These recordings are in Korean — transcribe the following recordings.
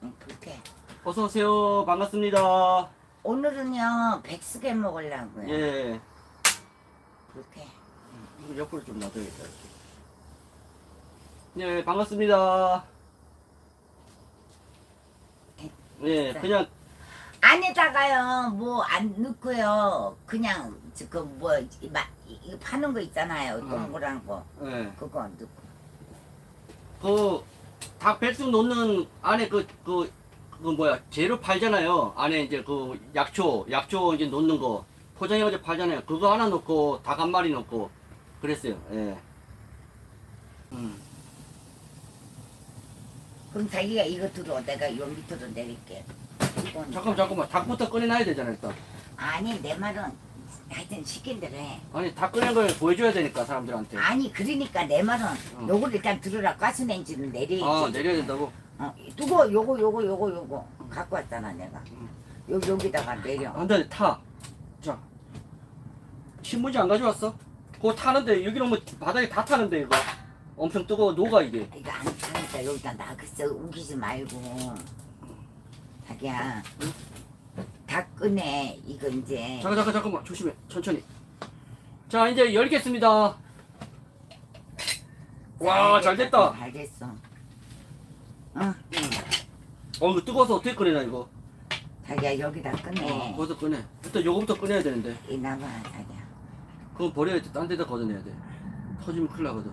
그렇게. 어서 오세요. 반갑습니다. 오늘은요 백숙에 먹으려고요. 예. 그렇게. 이거 옆으로 좀 놔둬야겠다. 예, 반갑습니다. 예, 그냥 안에다가요 뭐 안 넣고요. 그냥 그뭐 이거 파는 거 있잖아요. 동그란 거. 예. 그거 넣고. 그 닭 백숙 넣는 안에 그 뭐야 재료 팔잖아요. 안에 이제 그 약초 이제 넣는 거 포장해가지고 팔잖아요. 그거 하나 넣고 닭 한 마리 넣고 그랬어요. 예. 그럼 자기가 이거 들어. 내가 요 밑으로 내릴게. 이건 잠깐만 닭부터 꺼내놔야 되잖아요. 일단. 아니 내 말은 하여튼 시킨 대로 해. 아니 닭 꺼낸 걸 보여줘야 되니까 사람들한테. 아니 그러니까 내 말은 요걸 일단 들으라. 가스레인지를 내려야지. 아 내려야 된다고? 두고 요거 갖고 왔잖아 내가. 여기다가 내려. 안돼 타. 자 신문지 안 가져왔어? 그거 타는데 여기 놓으면 바닥에 다 타는데 이거 엄청 뜨거워 녹아 이게. 이거 안 타니까 여기다 놔겠어. 우기지 말고. 자기야. 다 꺼내. 이거 이제. 잠깐만 조심해 천천히. 자 이제 열겠습니다. 와 잘됐다. 잘 됐어. 이거 뜨거워서 어떻게 꺼내나 이거. 자기야 여기다 꺼내. 거기서 꺼내. 일단 요거부터 꺼내야 되는데. 이 나봐 자기야. 그거 버려야 돼. 딴 데다 걷어내야 돼. 터지면 큰일 나거든.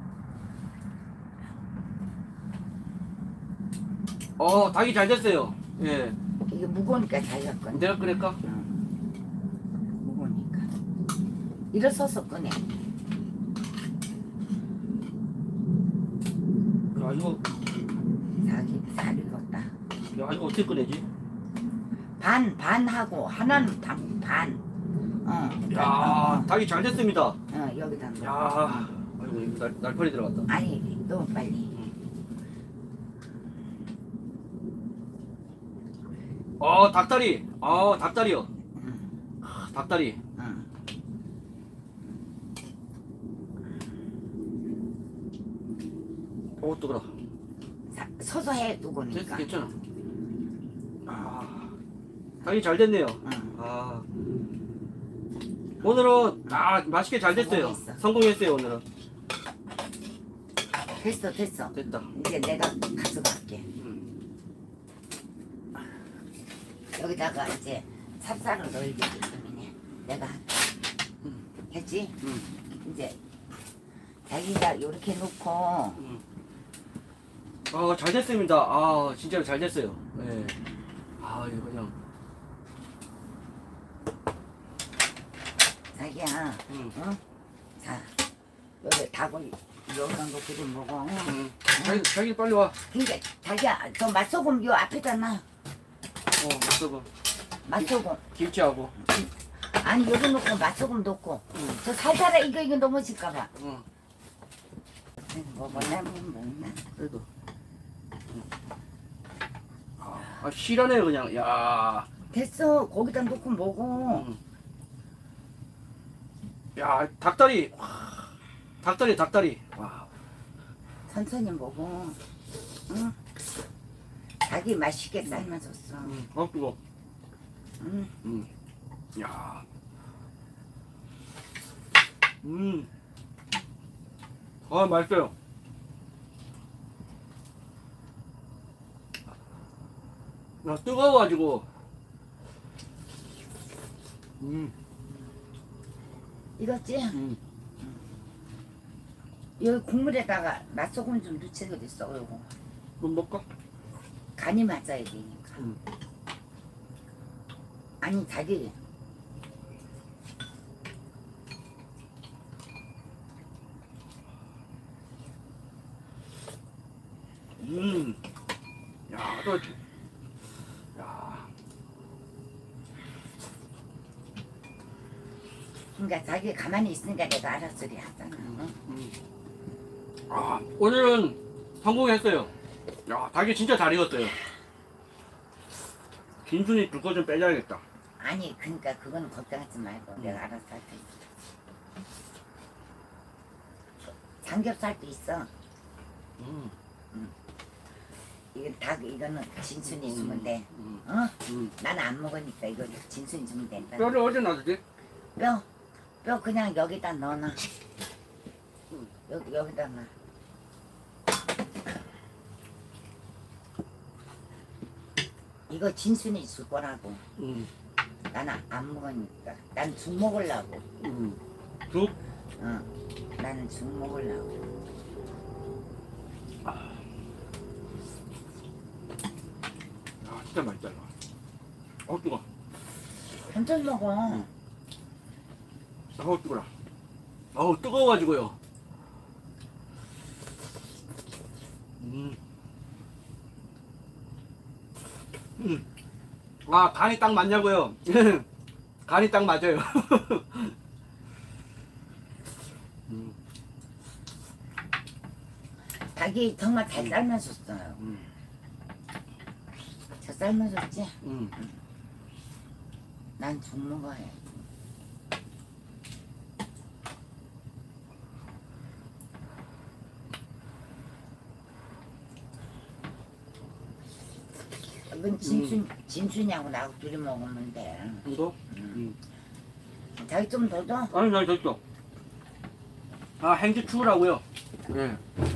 닭이 잘 됐어요. 예. 이게 무거우니까 자기가 꺼내. 내가 꺼낼까? 무거우니까. 일어서서 꺼내. 야 이거 자기 잘 익었다. 야 이거 어떻게 꺼내지? 반하고 하나는 반. 야 닭이 잘 됐습니다. 여기다 넣어. 야 아이고 이거 날파리 들어갔다. 아니 너무 빨리. 닭다리. 닭다리요. 닭다리. 뜨거라. 서서 해 누구니까. 괜찮아. 닭이 잘 됐네요. 오늘은 맛있게 잘 됐어요. 성공했어요 오늘은. 됐어. 됐다. 이제 내가 가져갈게. 여기다가 이제 찹쌀을 넣어야 되기 때문에 내가 했지? 이제 자기가 이렇게 놓고 잘 됐습니다. 진짜로 잘 됐어요. 네. 이거 그냥 자기야 자 여기 닭을 여기다 놓고 좀 먹어. 자기 빨리 와. 그러니까 자기야 저 맛소금 요 앞에다 놔. 맛소금. 맛소금. 김치하고. 아니 여기 놓고 맛소금 넣고 저 살살해. 이거 넘어질까봐. 먹었나 먹나. 그래도. 실하네요 그냥. 야. 됐어. 거기다 놓고 먹어. 야 닭다리. 닭다리. 와. 천천히 먹어. 응? 자기 맛있게 삶아줬어. 뜨거. 응. 야. 맛있어요. 뜨거워가지고. 익었지? 여기 국물에다가 맛소금 좀 넣치게 됐어. 요거 좀 먹까? 간이 맞아야 되니까. 아니 자기 야, 야. 그러니까 자기 가만히 있으니까 내가 알아서리 하잖아. 오늘은 성공했어요. 야, 닭이 진짜 잘 익었어요. 김순이 불 거 좀 빼줘야겠다. 아니 그러니까 그거는 걱정하지 말고 내가 알아서 할 테니까. 삼겹살도 있어. 이거 닭 이거는 진순이 주면 돼. 음. 어? 음. 나는 안 먹으니까 이거 진순이 주면 된다. 뼈를 어디 놔두지? 뼈 그냥 여기다 넣어놔. 여기다 놔. 이거 진순이 줄 거라고. 나는 안 먹으니까. 난 죽 먹으려고. 죽? 어. 나는 죽 먹으려고. 아, 진짜 맛있다 이거. 뜨거. 천천히 먹어. 뜨거라. 뜨거워가지고요. 아, 간이 딱 맞냐고요? 간이 딱 맞아요. 닭이 정말 잘 삶아줬어요. 잘 삶아줬지? 난 죽 먹어야 해. 이건 진순이하고 나하고 둘이 먹으면 돼. 이거? 자기 좀 더 줘? 아니, 나 됐어. 아, 행주 추우라고요? 네.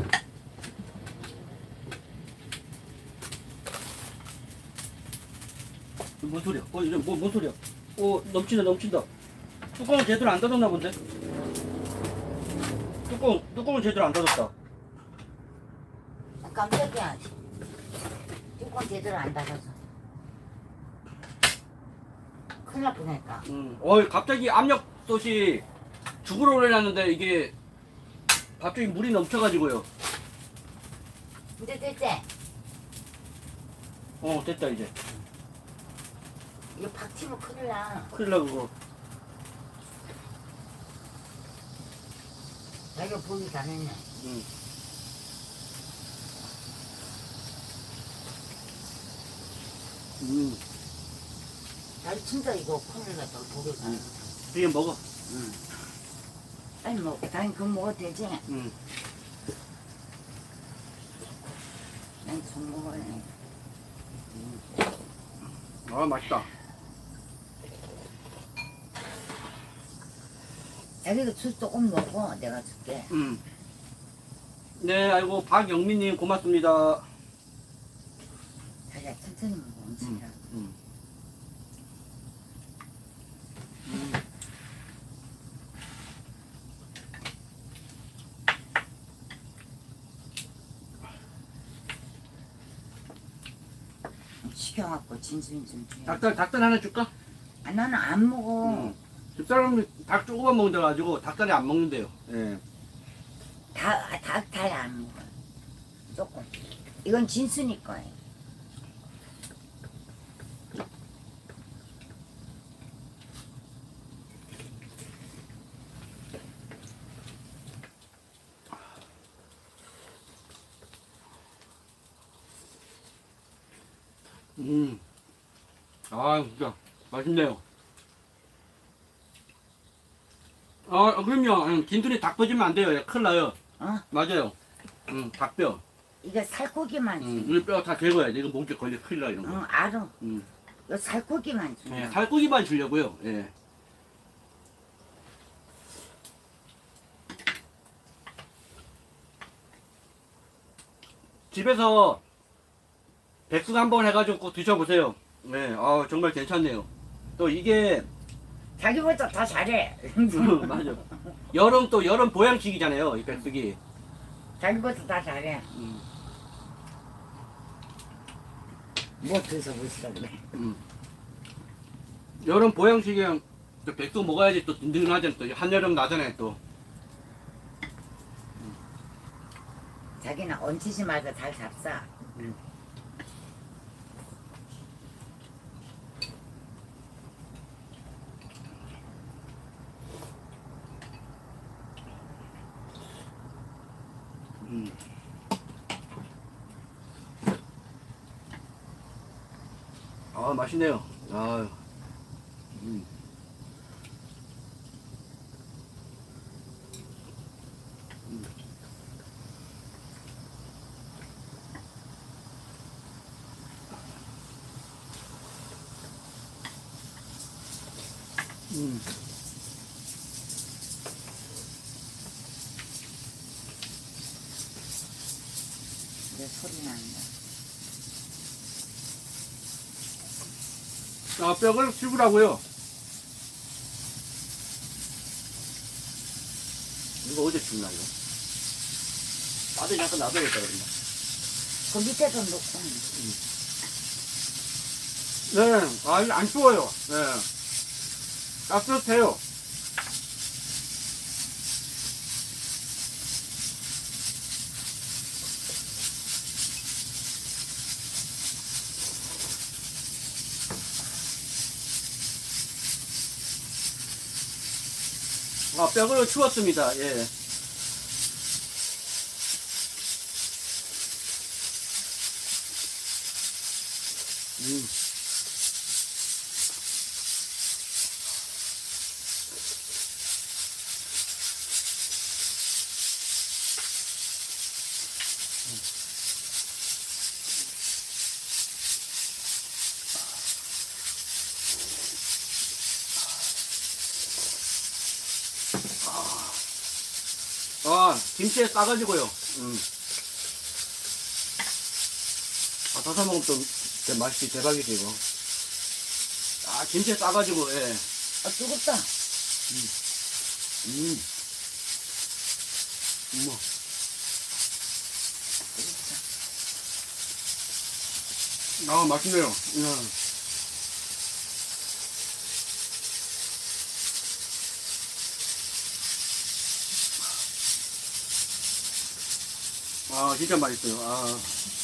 뭔 소리야? 이제 뭔 소리야? 넘친다. 뚜껑을 제대로 안 닫았나 본데? 뚜껑을 제대로 안 닫았다. 깜짝이야. 뚜껑 제대로 안 닫아서. 큰일 날 뻔했다. 갑자기 압력솥이 죽으러 올려놨는데 이게 갑자기 물이 넘쳐가지고요. 이제 됐지? 됐다 이제. 이거 팍 치면 큰일 나. 큰일 나 그거. 자기가 보기 잘했네. 잘 친다 이거 큰일 났다 보기 잘했네. 이게 먹어. 아니 뭐 당연히 그거 먹어도 되지? 난 죽 먹어야 아, 맛있다. 자기가 술 조금 먹어. 내가 줄게. 네, 아이고 박영민님 고맙습니다. 자기가 천천히 먹어. 음식이라. 시켜갖고 진순이 좀 줘. 닭다리 하나 줄까? 아, 나는 안 먹어. 집사람이 닭 조금만 먹는다 가지고 닭다리 안 먹는데요. 예. 닭 잘 안 먹어. 조금. 이건 진순이 거예요. 아, 진짜 맛있네요. 그럼요. 진순이 닭 퍼지면 안 돼요. 큰일 나요. 맞아요. 닭뼈. 이거 살코기만 줘. 이 뼈 다 제거해야 돼. 이거 목에 걸려 큰일 나 이런 거. 알아. 이거 살코기만 줘. 예, 살코기만 주려고요. 예. 집에서 백숙 한번 해가지고 꼭 드셔보세요. 네, 정말 괜찮네요. 또 이게 자기보다 더 잘해. 맞아. 여름 보양식이잖아요. 이 백숙이. 자기보다 다 잘해. 뭐 드셔보시라 그래. 여름 보양식에 또 백숙 먹어야지 또 든든하잖아. 또 한여름 나잖아요. 또. 자기는 얹히지마다 잘 잡사. 맛있네요. 아유. 음. 내 소리 난다. 아, 뼈를 씹으라고요. 이거 어제 죽나, 이거? 나도 잠깐 놔둬야겠다, 그러면. 그 밑에도 놓고. 네, 아, 안 추워요. 네. 따뜻해요. 아, 뼈를 추웠습니다. 예. 음. 아, 김치에 싸가지고요. 아, 사서 먹으면 또 맛이 대박이지, 이거. 아, 김치에 싸가지고, 예. 아, 뜨겁다. 어머. 아, 맛있네요. 아, 진짜 맛있어요. 아.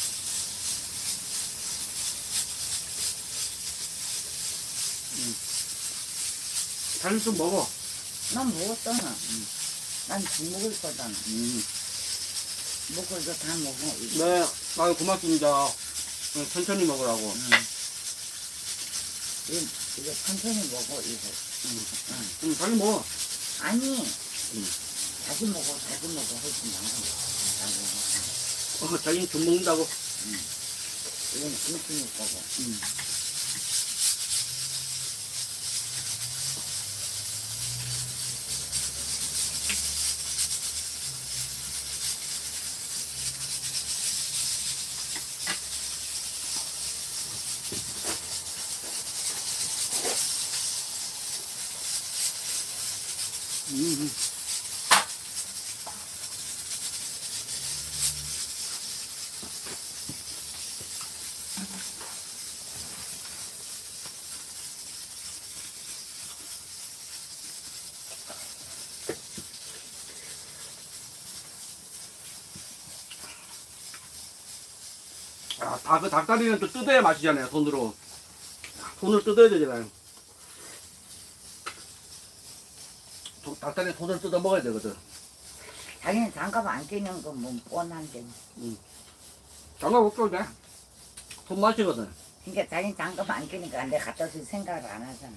잘 좀 먹어. 난 먹었잖아. 난 죽 먹을 거잖아. 먹고 이거 다 먹어. 이거. 네, 아유, 고맙습니다. 네, 천천히 먹으라고. 이거 천천히 먹어, 이거. 자기 먹어. 아니, 자기 먹어 하지 말고. 자기는 좀 먹는다고. 이건 김치 먹을 거고. 아, 그 닭다리는 또 뜯어야 맛이잖아요, 손으로. 손으로 뜯어야 되잖아요. 닭다리는 손으로 뜯어 먹어야 되거든. 자기는 장갑 안 끼는 건 뭐 뻔한데. 장갑 없어도 돼. 손 맛이거든. 그러니까 자기는 장갑 안 끼니까 내가 갖다 줄 생각을 안 하잖아.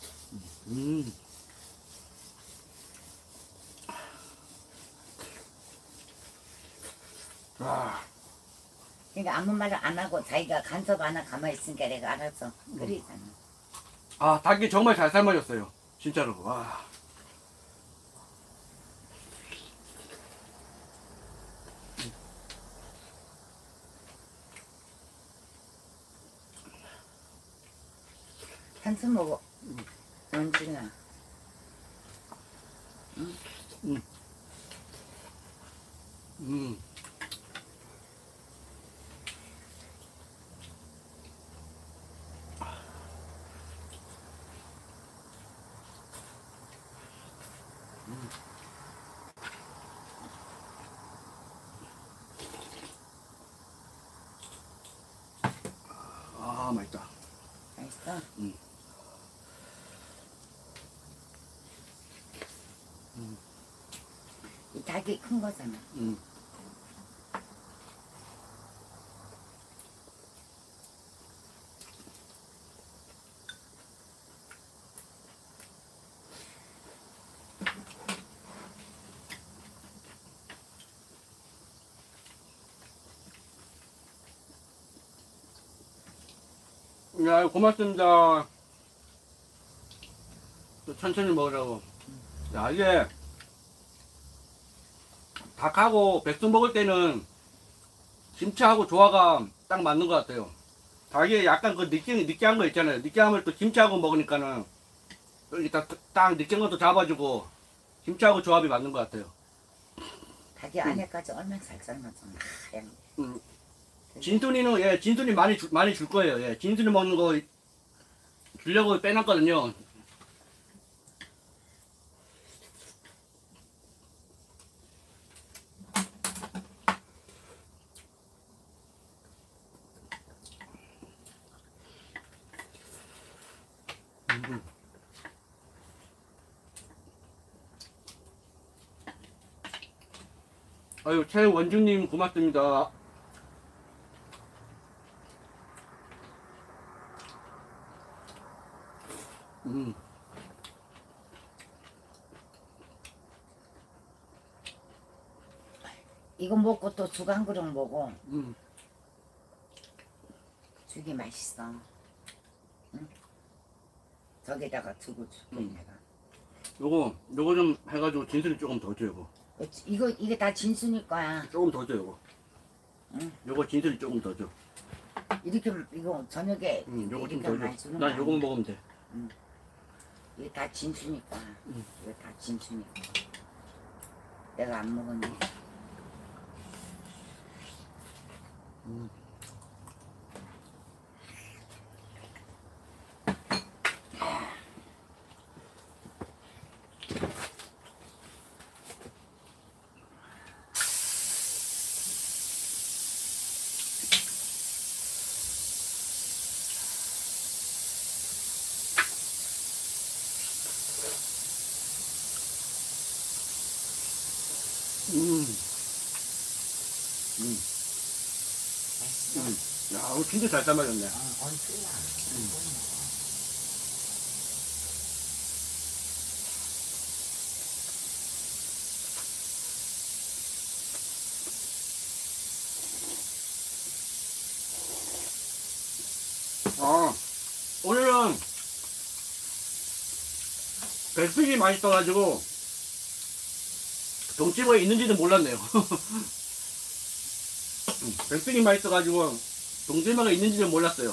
아, 그러니까 아무 말 안 하고 자기가 간섭 안 하고 가만히 있으니까 내가 알았어. 그러잖아. 아, 닭이 정말 잘 삶아졌어요. 진짜로. 와. 한숨 먹어. 연진아. 음. 아, 맛있다. 맛있어? 이 닭이 큰 거잖아. 야, 고맙습니다. 천천히 먹으라고. 야, 이게 닭하고 백숙 먹을 때는 김치하고 조화가 딱 맞는 것 같아요. 닭이 약간 그 느끼한 거 있잖아요. 느끼함을 또 김치하고 먹으니까는 여기 딱 느끼한 것도 잡아주고 김치하고 조합이 맞는 것 같아요. 닭이 안에까지 얼마나 잘 삶았잖아. 하얀 게. 진순이는 예, 진순이 많이 줄 거예요. 예, 진순이 먹는 거 주려고 빼놨거든요. 아유, 최원주님 고맙습니다. 이거 먹고 또 죽 한 그릇 먹어. 음. 죽이 맛있어. 응? 저기다가 두고 줄게 내가. 요거 좀 해가지고 진순이 조금 더 줘요. 이게 다 진순이 거야. 조금 더 줘요. 응? 요거 진순이 조금 더 줘. 이렇게 이거 저녁에 요거 좀 이렇게 더 많이 줘. 주는 난 거야. 요거만 먹으면 돼. 이게 다 진순이 거야. 이거 다 진순이 거. 내가 안 먹었니? 맛있어. 야, 오늘 진짜 잘 삶아졌네. 얼큰이야. 오늘은 백숙이 맛있어가지고 동치미에 있는지도 몰랐네요. 백숙이 맛있어가지고 동치미가 있는지도 몰랐어요.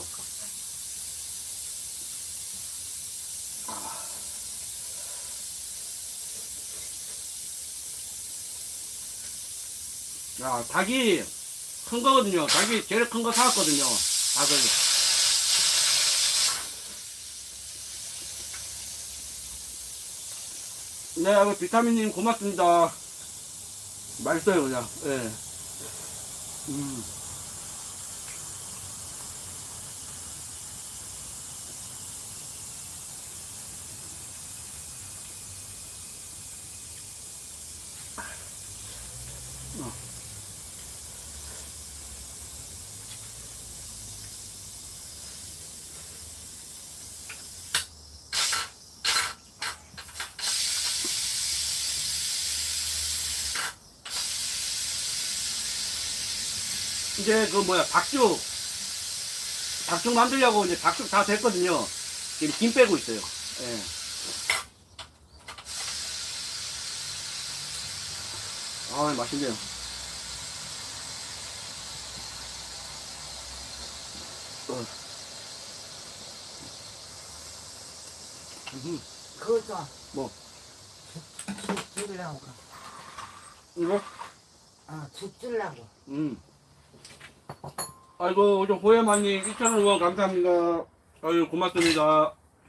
야, 닭이 큰 거거든요. 닭이 제일 큰 거 사왔거든요. 닭을. 네, 비타민님 고맙습니다. 맛있어요, 그냥. 예. 이제 그 뭐야 닭죽 만들려고 이제 닭죽 다 됐거든요. 지금 김 빼고 있어요. 예. 아, 맛있네요. 그거 줘. 뭐 죽 주려고. 이거? 죽 주려고. 아이고, 우리 호야마님 2,000원 후원 감사합니다. 아유, 고맙습니다.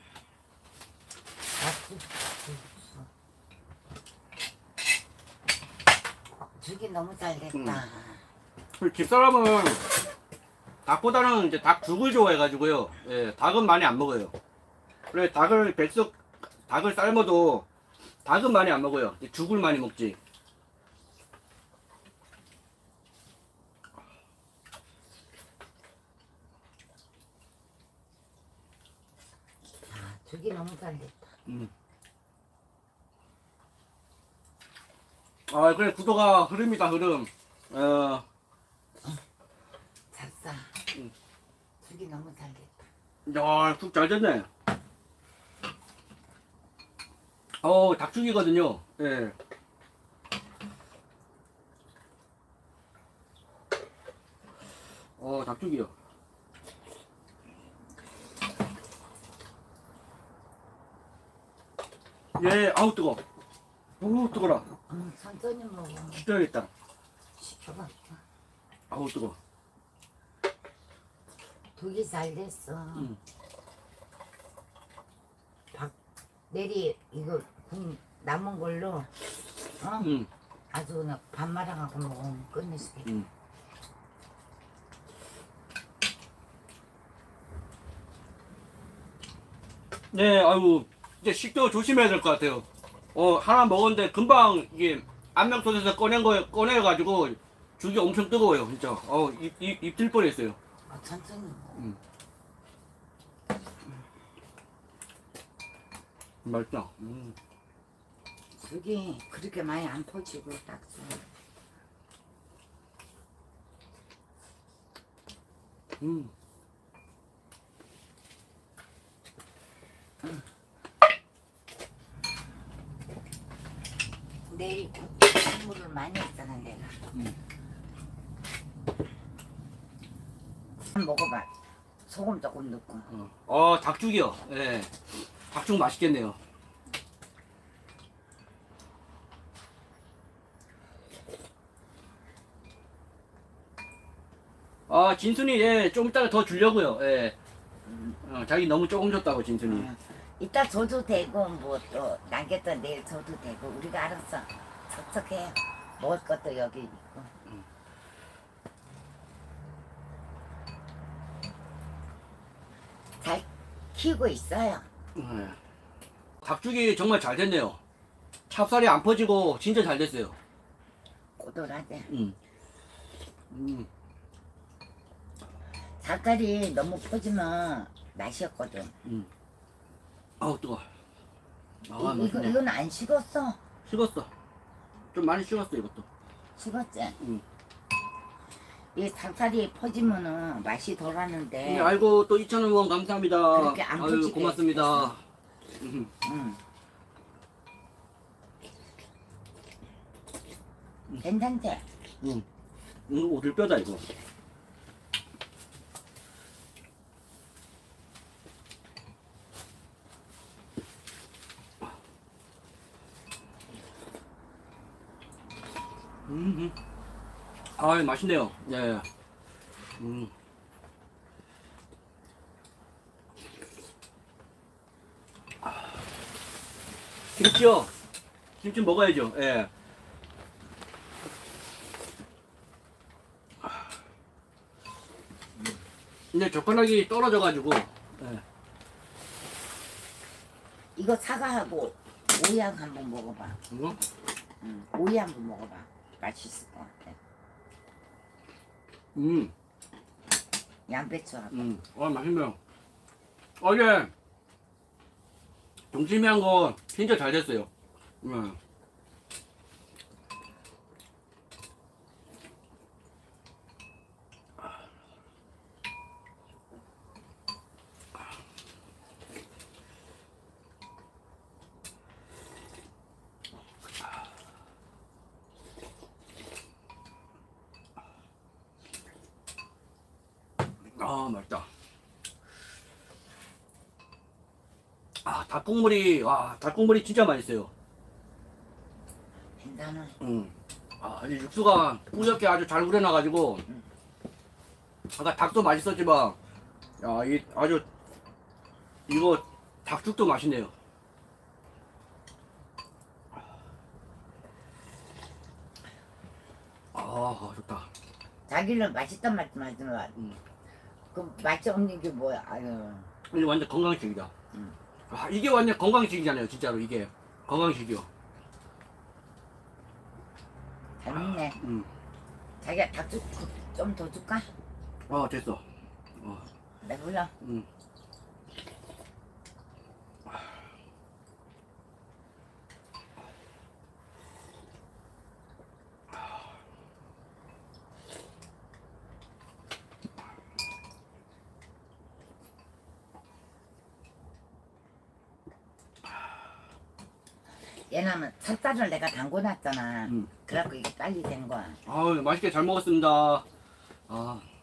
죽이 너무 잘 됐다. 집사람은 닭보다는 이제 닭죽을 좋아해가지고요. 예, 닭은 많이 안 먹어요. 그래, 닭을 삶아도 닭은 많이 안 먹어요. 죽을 많이 먹지. 죽이 너무 잘 됐다. 아, 그래, 구도가 흐름이다, 흐름. 잡사. 죽이 너무 잘 됐다. 야, 국 잘 됐네. 닭죽이거든요. 예. 닭죽이요. 예, 아우 뜨거. 오 뜨거라. 천천히 먹어. 기다려야겠다. 시켜봐. 아우 뜨거. 되게 잘 됐어. 음. 내리 이거 남은 걸로 아주 그냥 밥 말아갖고 먹으면 끝내주게. 네, 아유 이제 식도 조심해야 될 것 같아요. 하나 먹었는데 금방 이게 안면솥에서 꺼내가지고 죽이 엄청 뜨거워요, 진짜. 입 들 뻔했어요. 천천히 먹어. 맛있다. 죽이 그렇게 많이 안 퍼지고 딱 좋아. 내일 국물을 많이 했잖아 내가. 먹어봐. 소금 조금 넣고. 닭죽이요. 예. 닭죽 맛있겠네요. 진순이, 예, 좀 이따가 더 주려고요. 예. 자기 너무 조금 줬다고, 진순이. 이따 줘도 되고 뭐 또 남겼다 내일 줘도 되고 우리가 알아서 척척해. 먹을 것도 여기 있고. 잘 키우고 있어요. 닭죽이 정말 잘 됐네요. 찹쌀이 안 퍼지고 진짜 잘 됐어요. 꼬들하지. 닭갈이 너무 퍼지면 맛이 없거든. 아우 뜨거. 맛있네. 이건 안 식었어. 식었어. 좀 많이 식었어 이것도. 식었지? 이 닭살이 퍼지면은 맛이 덜하는데. 네, 아이고 또 2,000원 감사합니다. 그렇게 안 아유 퍼지게 고맙습니다. 괜찮대. 이거 오들뼈다 이거. 맛있네요. 예. 김치요. 김치 먹어야죠. 예. 근데 젓가락이 떨어져가지고. 예. 이거 사과하고 오이하고 한번 먹어봐. 이거? 오이 한번 먹어봐. 맛있을 것 같아. 양배추하고. 맛있네요. 어제 동치미 한 거 진짜 잘 됐어요. 맛있다. 닭국물이 진짜 맛있어요. 괜찮아. 이 육수가 뿌옇게 아주 잘 우려놔가지고, 아까 닭도 맛있었지만, 이거 닭죽도 맛있네요. 좋다. 자기는 맛있단 말씀하지만 그 맛이 없는 게 뭐야. 아유. 이게 완전 건강식이다. 이게 완전 건강식이잖아요. 진짜로 이게 건강식이요. 잘 먹네. 자기가 닭죽 좀 더 줄까? 됐어. 내 불러. 얘는 찹쌀을 내가 담궈놨잖아. 음. 그래갖고 이게 빨리 된 거야. 아유, 맛있게 잘 먹었습니다. 아.